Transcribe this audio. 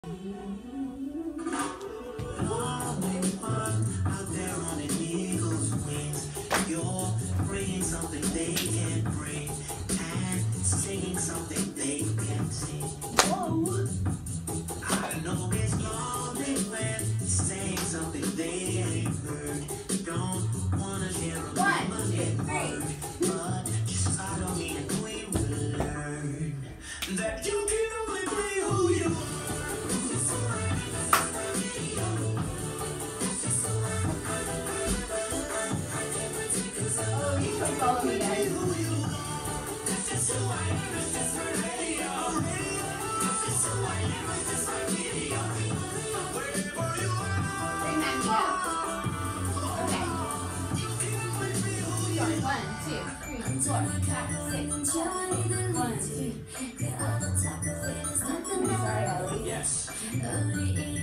Out there on an eagle's wings, you're bringing something they can't bring and singing something they can't sing. Whoa! I know it's lonely when saying something they ain't heard. Don't wanna share a limited word, but just follow me and we will learn that you can only be who you are. Follow me, guys. Bring that knee up. Okay. Start. 1, 2, 3, 4, 5, 6, 7, 1, 2, 3, 4. Sorry, Ollie. Yes.